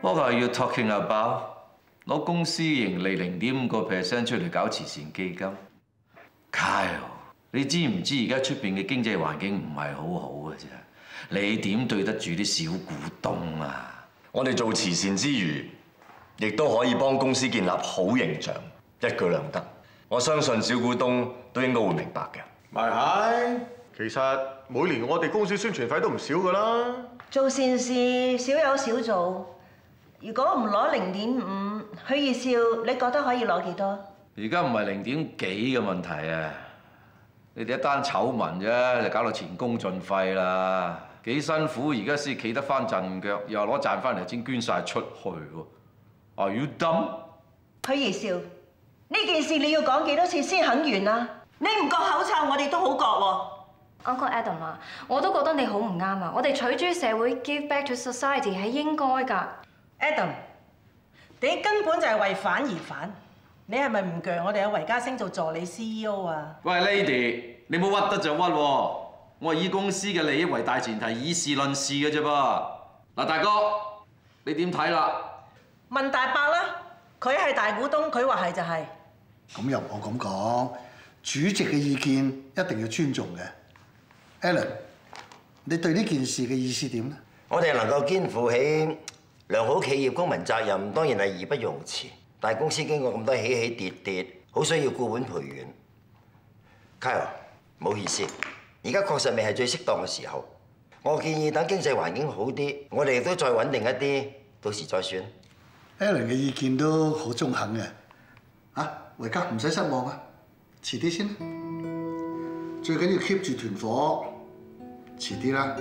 What are you talking about？ 攞公司盈利0.5% 出嚟搞慈善基金 ，Kyle， 你知唔知而家出邊嘅經濟環境唔係好好嘅啫？你點對得住啲小股東啊？ 我哋做慈善之餘，亦都可以幫公司建立好形象，一舉兩得。我相信小股東都應該會明白嘅。 咪係，其實每年我哋公司宣傳費都唔少㗎啦。 做善事少有少做。如果唔攞0.5，許義少，你覺得可以攞幾多？ 而家唔係0點幾嘅問題啊！你哋一單醜聞啫，就搞到前功盡廢啦！幾辛苦，而家先企得翻陣腳，又攞賺翻嚟先捐晒出去喎。Are you dumb？ 許義少，呢件事你要講幾多次先肯完啊？你唔割口臭，我哋都好割喎。 Uncle Adam 啊，我都覺得你好唔啱啊！我哋取諸社會 ，give back to society 係應該㗎。 Adam， 你根本就係為反而反，你係咪唔鋸我哋有維嘉星做助理 CEO 啊？ 喂 ，Lady， 你冇屈得就屈喎！我係以公司嘅利益為大前提，以事論事嘅啫噃。嗱，大哥，你點睇啦？ 問大伯啦，佢係大股東，佢話係就係。 咁又冇咁講，主席嘅意見一定要尊重嘅。Alan， 你對呢件事嘅意思點咧？ 我哋能夠肩負起良好企業公民責任，當然係義不容辭。但係公司經過咁多起起跌跌，好需要固本培元。Kyle， 唔好意思，而家確實未係最適當嘅時候。我建議等經濟環境好啲，我哋亦都再穩定一啲，到時再算。 Alan 嘅意見都好中肯嘅。維嘉唔使失望啊，遲啲先啦。最緊要 keep 住團火，遲啲啦。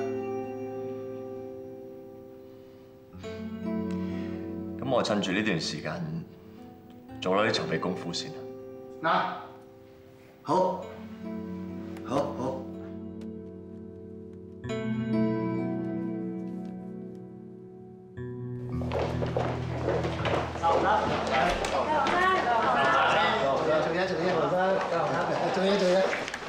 咁我趁住呢段時間做咗啲籌備功夫先啦。 好。做嘢。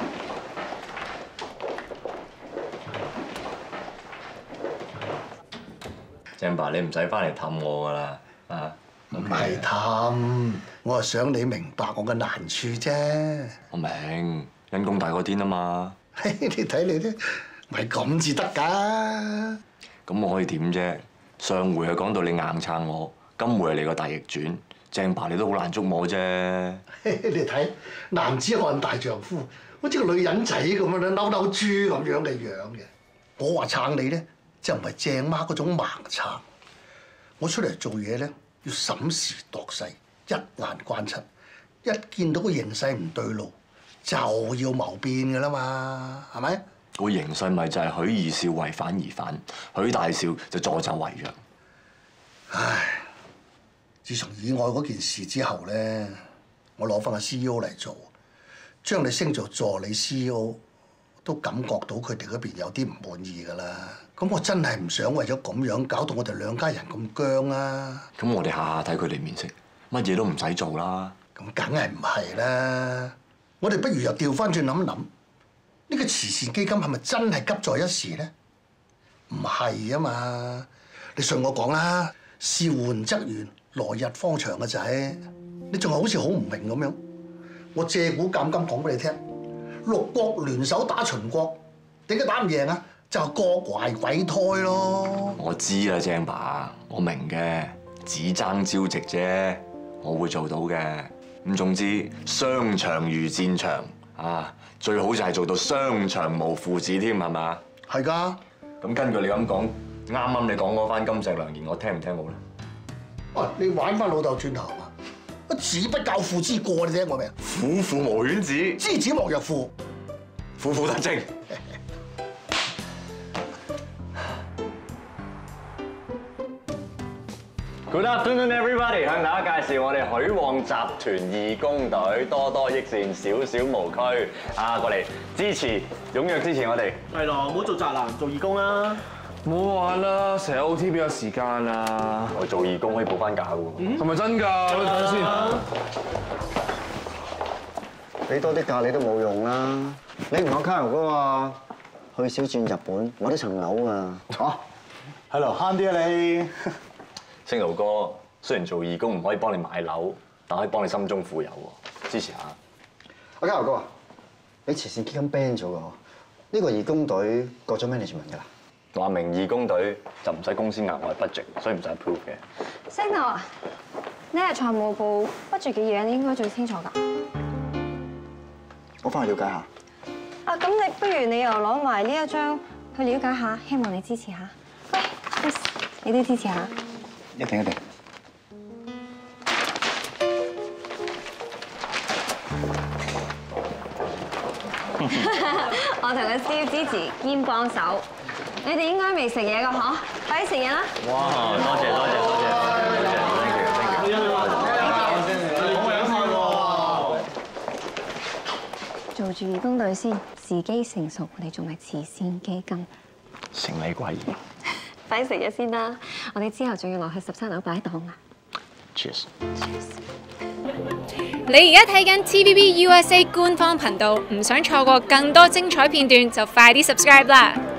鄭爸，你唔使翻嚟氹我㗎啦，啊！ 唔係氹，我係想你明白我嘅難處啫。 我明，因公大過天啊嘛。 你睇你咧，咪咁至得㗎。 咁我可以點啫？上回係講到你硬撐我，今回係你個大逆轉，鄭爸你都好難捉摸啫。 你睇男子漢大丈夫，好似個女人仔咁樣咧，嬲嬲豬咁樣嘅樣嘅。我話撐你咧，就唔係鄭媽嗰種盲撐。我出嚟做嘢咧，要審時度勢，一眼關七，一見到個形勢唔對路，就要謀變㗎啦嘛，係咪？ 個形勢咪就係許二少為反而反，許大少就助紂為虐。 唉，自從意外嗰件事之後咧，我攞翻個 CEO 嚟做，將你升做助理 CEO，都感覺到佢哋嗰邊有啲唔滿意㗎啦。咁我真係唔想為咗咁樣搞到我哋兩家人咁僵啊！ 咁我哋下下睇佢哋面色，乜嘢都唔使做啦。 咁梗係唔係啦？我哋不如又調翻轉諗諗，呢個慈善基金係咪真係急在一時咧？唔係啊嘛！你信我講啦，事緩則圓，來日方長嘅仔，你仲係好似好唔明咁樣。我借古鑑今講俾你聽，六國聯手打秦國，點解打唔贏啊？就係各懷鬼胎咯。 我知啦，鄭爸，我明嘅，只爭朝夕啫，我會做到嘅。咁總之，商場如戰場啊，最好就係做到商場無父子添，係嘛？ 係㗎。 咁根據你咁講，啱啱你講嗰番金石良言，我聽唔聽好咧？ 喂，你玩翻老豆轉頭啊！子不教父之過，你聽過未啊？ 虎父無犬子， 知子莫若父， 虎虎得正。Good afternoon, everybody！ 向大家介紹我哋許旺集團義工隊，多多益善，少少無拘。過嚟支持，踴躍支持我哋。 係咯，唔好做宅男，做義工啦。 唔好玩啦，成日 OT 邊有時間啊？ 我做義工可以補翻假喎。 係咪真㗎？睇下先。 俾多啲假你都冇用啦。你唔講卡油噶嘛？去小轉日本，我啲層樓啊。 嚇，係咯，慳啲啊你。 星豪哥雖然做義工唔可以幫你買樓，但可以幫你心中富有喎，支持下。 阿嘉豪哥啊，你慈善基金 ban 咗㗎，呢個義工隊過咗 management 㗎啦。 話明義工隊就唔使公司額外 budget，所以唔使 approve 嘅。 星豪啊，你係財務部 budget 嘅嘢，你應該最清楚㗎。 我翻去了解下。 啊，咁你不如你又攞埋呢一張去了解下，希望你支持下。喂，你都支持下。 一定一定。 我同阿蕭支持兼幫手，你哋應該未食嘢㗎嗬？快啲食嘢啦！ 哇！多謝多謝多謝多謝 ，thank you thank you。好樣態喎！ 做住義工隊先，時機成熟，我哋做埋慈善基金。 承你貴言。 快啲食嘢先啦！我哋之後仲要落去13樓擺檔啊 Cheers。 你而家睇緊 TVB USA 官方頻道，唔想錯過更多精彩片段，就快啲 subscribe 啦！